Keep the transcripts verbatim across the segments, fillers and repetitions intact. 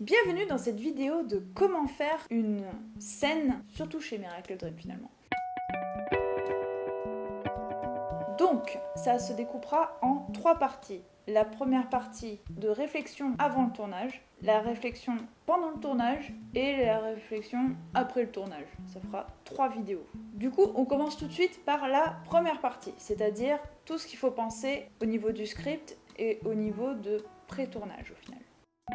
Bienvenue dans cette vidéo de comment faire une scène, surtout chez Miracle Dream finalement. Donc, ça se découpera en trois parties. La première partie de réflexion avant le tournage, la réflexion pendant le tournage et la réflexion après le tournage. Ça fera trois vidéos. Du coup, on commence tout de suite par la première partie, c'est-à-dire tout ce qu'il faut penser au niveau du script et au niveau de pré-tournage au final.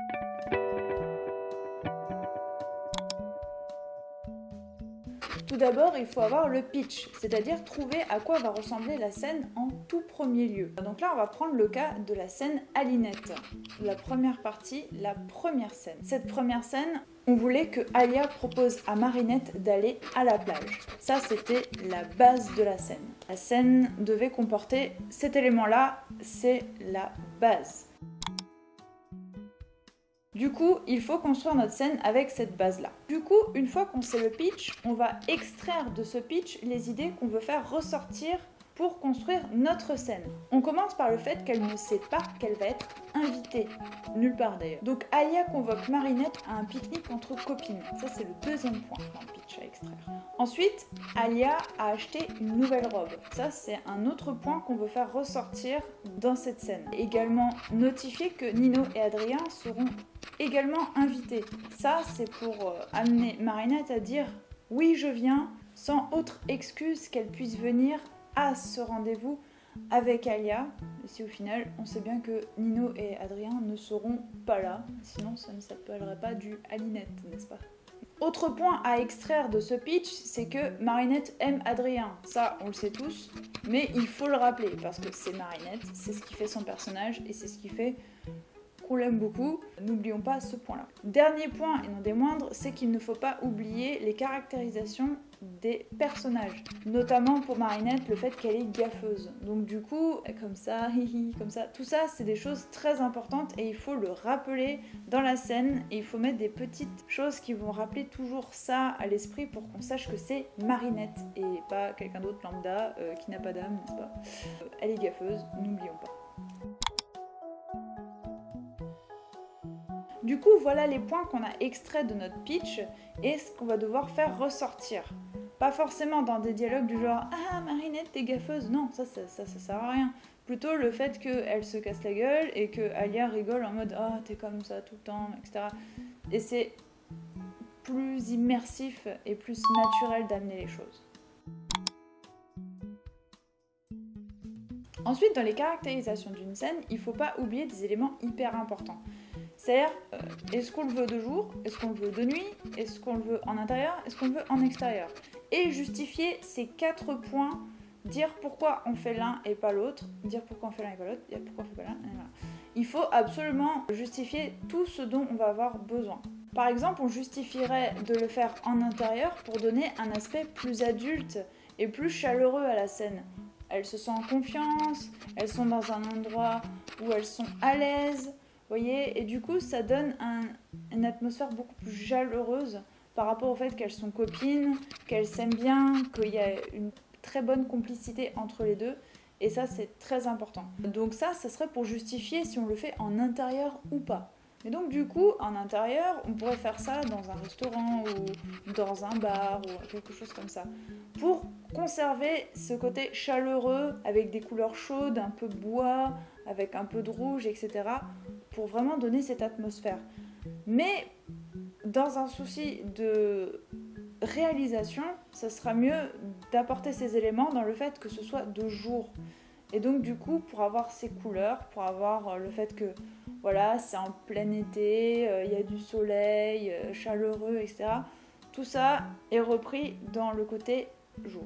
Tout d'abord, il faut avoir le pitch, c'est-à-dire trouver à quoi va ressembler la scène en tout premier lieu. Donc là, on va prendre le cas de la scène Alinette. La première partie, la première scène. Cette première scène, on voulait que Alia propose à Marinette d'aller à la plage. Ça, c'était la base de la scène. La scène devait comporter cet élément-là, c'est la base. Du coup, il faut construire notre scène avec cette base-là. Du coup, une fois qu'on sait le pitch, on va extraire de ce pitch les idées qu'on veut faire ressortir pour construire notre scène. On commence par le fait qu'elle ne sait pas qu'elle va être invitée. Nulle part d'ailleurs. Donc Alia convoque Marinette à un pique-nique entre copines. Ça, c'est le deuxième point dans le pitch à extraire. Ensuite, Alia a acheté une nouvelle robe. Ça, c'est un autre point qu'on veut faire ressortir dans cette scène. Également, notifier que Nino et Adrien seront également invités. Ça, c'est pour euh, amener Marinette à dire « oui, je viens » sans autre excuse qu'elle puisse venir à ce rendez-vous avec Alia. Et si au final, on sait bien que Nino et Adrien ne seront pas là, sinon ça ne s'appellerait pas du Alinette, n'est-ce pas? Autre point à extraire de ce pitch, c'est que Marinette aime Adrien. Ça, on le sait tous, mais il faut le rappeler, parce que c'est Marinette, c'est ce qui fait son personnage, et c'est ce qui fait qu'on l'aime beaucoup. N'oublions pas ce point-là. Dernier point, et non des moindres, c'est qu'il ne faut pas oublier les caractérisations des personnages. Notamment pour Marinette, le fait qu'elle est gaffeuse. Donc du coup, comme ça, hihi, comme ça, tout ça, c'est des choses très importantes et il faut le rappeler dans la scène et il faut mettre des petites choses qui vont rappeler toujours ça à l'esprit pour qu'on sache que c'est Marinette et pas quelqu'un d'autre lambda euh, qui n'a pas d'âme, n'est-ce pas? Euh, elle est gaffeuse, n'oublions pas. Du coup, voilà les points qu'on a extraits de notre pitch et ce qu'on va devoir faire ressortir. Pas forcément dans des dialogues du genre « Ah, Marinette, t'es gaffeuse !» Non, ça, ça, ça, ça sert à rien. Plutôt le fait qu'elle se casse la gueule et que Alia rigole en mode « Ah, t'es comme ça tout le temps, et cetera » Et c'est plus immersif et plus naturel d'amener les choses. Ensuite, dans les caractérisations d'une scène, il ne faut pas oublier des éléments hyper importants. C'est-à-dire, euh, est-ce qu'on le veut de jour? Est-ce qu'on le veut de nuit? Est-ce qu'on le veut en intérieur? Est-ce qu'on le veut en extérieur? Et justifier ces quatre points, dire pourquoi on fait l'un et pas l'autre, dire pourquoi on fait l'un et pas l'autre, dire pourquoi on fait pas l'un et voilà. Il faut absolument justifier tout ce dont on va avoir besoin. Par exemple, on justifierait de le faire en intérieur pour donner un aspect plus adulte et plus chaleureux à la scène. Elles se sentent en confiance, elles sont dans un endroit où elles sont à l'aise, voyez, et du coup ça donne un, une atmosphère beaucoup plus chaleureuse par rapport au fait qu'elles sont copines, qu'elles s'aiment bien, qu'il y a une très bonne complicité entre les deux, et ça c'est très important. Donc ça, ça serait pour justifier si on le fait en intérieur ou pas. Et donc du coup, en intérieur, on pourrait faire ça dans un restaurant ou dans un bar ou quelque chose comme ça, pour conserver ce côté chaleureux avec des couleurs chaudes, un peu bois, avec un peu de rouge, et cetera, pour vraiment donner cette atmosphère. Mais dans un souci de réalisation, ça sera mieux d'apporter ces éléments dans le fait que ce soit de jour. Et donc du coup, pour avoir ces couleurs, pour avoir le fait que voilà, c'est en plein été, il euh, y a du soleil, euh, chaleureux, et cetera. Tout ça est repris dans le côté jour.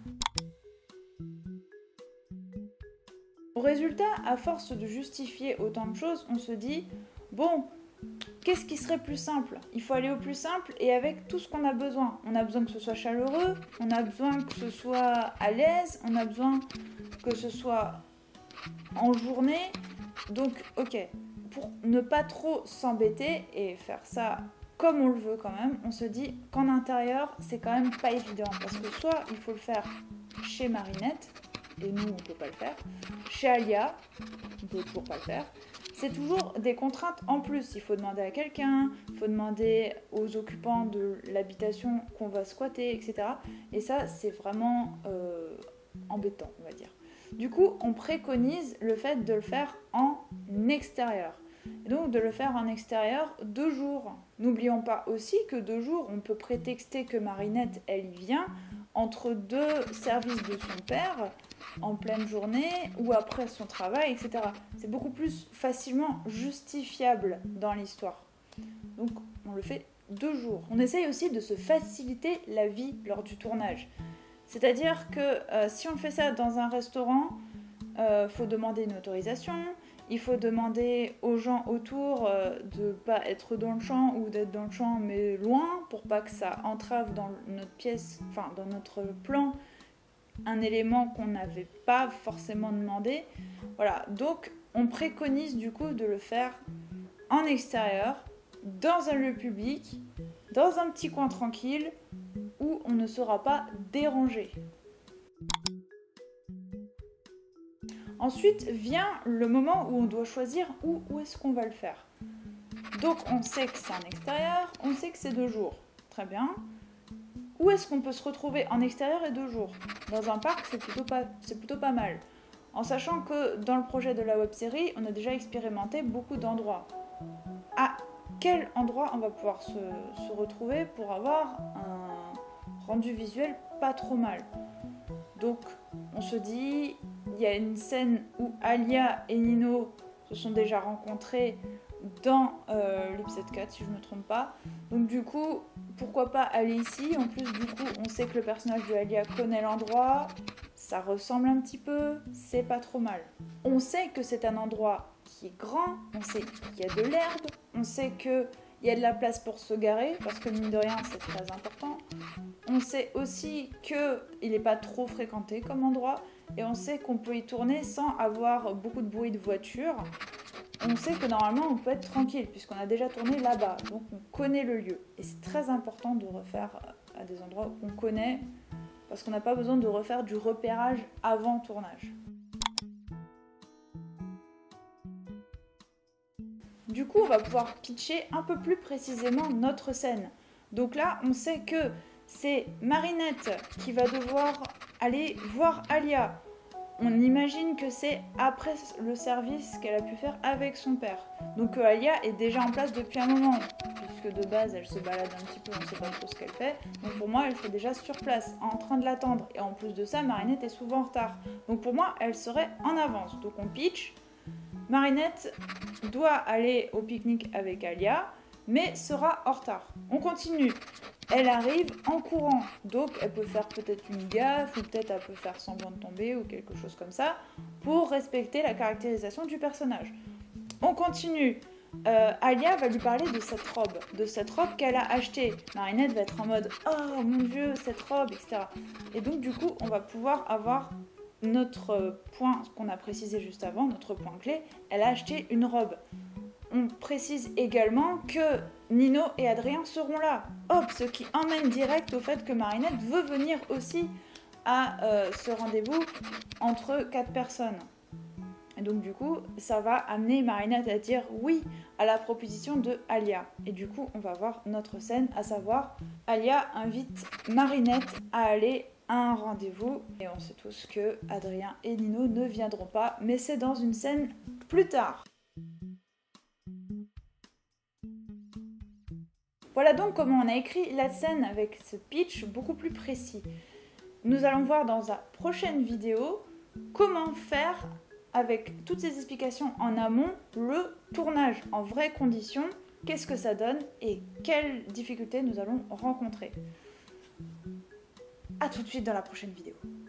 Au résultat, à force de justifier autant de choses, on se dit, bon, qu'est-ce qui serait plus simple? Il faut aller au plus simple et avec tout ce qu'on a besoin. On a besoin que ce soit chaleureux, on a besoin que ce soit à l'aise, on a besoin que ce soit en journée. Donc, ok, pour ne pas trop s'embêter et faire ça comme on le veut quand même, on se dit qu'en intérieur, c'est quand même pas évident. Parce que soit il faut le faire chez Marinette, et nous, on peut pas le faire. Chez Alia, on peut toujours pas le faire. c'est toujours des contraintes en plus. Il faut demander à quelqu'un, il faut demander aux occupants de l'habitation qu'on va squatter, et cetera. Et ça, c'est vraiment euh, embêtant, on va dire. Du coup, on préconise le fait de le faire en extérieur. Et donc de le faire en extérieur deux jours. N'oublions pas aussi que deux jours, on peut prétexter que Marinette, elle y vient entre deux services de son père, en pleine journée ou après son travail, et cetera. C'est beaucoup plus facilement justifiable dans l'histoire. Donc on le fait deux jours. On essaye aussi de se faciliter la vie lors du tournage. C'est-à-dire que euh, si on fait ça dans un restaurant, il euh, faut demander une autorisation, il faut demander aux gens autour euh, de ne pas être dans le champ ou d'être dans le champ mais loin pour pas que ça entrave dans notre pièce, enfin dans notre plan, un élément qu'on n'avait pas forcément demandé. Voilà, donc on préconise du coup de le faire en extérieur, dans un lieu public, dans un petit coin tranquille, où on ne sera pas dérangé. Ensuite vient le moment où on doit choisir où, où est-ce qu'on va le faire. Donc on sait que c'est en extérieur, on sait que c'est deux jours. Très bien. Où est-ce qu'on peut se retrouver en extérieur et deux jours? Dans un parc, c'est plutôt pas, c'est plutôt pas mal. En sachant que dans le projet de la web-série, on a déjà expérimenté beaucoup d'endroits. À quel endroit on va pouvoir se, se retrouver pour avoir un rendu visuel pas trop mal? Donc on se dit, il y a une scène où Alia et Nino se sont déjà rencontrés dans euh, l'épisode quatre, si je ne me trompe pas. Donc du coup, pourquoi pas aller ici? En plus, du coup, on sait que le personnage de Alia connaît l'endroit, ça ressemble un petit peu, c'est pas trop mal. On sait que c'est un endroit qui est grand, on sait qu'il y a de l'herbe, on sait qu'il y a de la place pour se garer, parce que mine de rien, c'est très important. On sait aussi qu'il n'est pas trop fréquenté comme endroit, et on sait qu'on peut y tourner sans avoir beaucoup de bruit de voiture. On sait que normalement on peut être tranquille puisqu'on a déjà tourné là-bas, donc on connaît le lieu. Et c'est très important de refaire à des endroits qu'on connaît parce qu'on n'a pas besoin de refaire du repérage avant tournage. Du coup, on va pouvoir pitcher un peu plus précisément notre scène. Donc là, on sait que c'est Marinette qui va devoir aller voir Alia. On imagine que c'est après le service qu'elle a pu faire avec son père. Donc euh, Alia est déjà en place depuis un moment, puisque de base elle se balade un petit peu, on ne sait pas trop ce qu'elle fait. Donc pour moi elle serait déjà sur place, en train de l'attendre. Et en plus de ça, Marinette est souvent en retard. Donc pour moi elle serait en avance. Donc on pitch, Marinette doit aller au pique-nique avec Alia, mais sera en retard. On continue. Elle arrive en courant, donc elle peut faire peut-être une gaffe, ou peut-être elle peut faire semblant de tomber, ou quelque chose comme ça, pour respecter la caractérisation du personnage. On continue. Euh, Alia va lui parler de cette robe, de cette robe qu'elle a achetée. Marinette va être en mode « Oh mon Dieu, cette robe », et cetera. Et donc du coup, on va pouvoir avoir notre point, ce qu'on a précisé juste avant, notre point clé, elle a acheté une robe. On précise également que Nino et Adrien seront là. Hop, ce qui emmène direct au fait que Marinette veut venir aussi à euh, ce rendez-vous entre quatre personnes. Et donc du coup, ça va amener Marinette à dire oui à la proposition de Alia. Et du coup, on va voir notre scène, à savoir Alia invite Marinette à aller à un rendez-vous. Et on sait tous que Adrien et Nino ne viendront pas, mais c'est dans une scène plus tard. Voilà donc comment on a écrit la scène avec ce pitch beaucoup plus précis. Nous allons voir dans la prochaine vidéo comment faire, avec toutes ces explications en amont, le tournage en vraies conditions, qu'est-ce que ça donne et quelles difficultés nous allons rencontrer. A tout de suite dans la prochaine vidéo.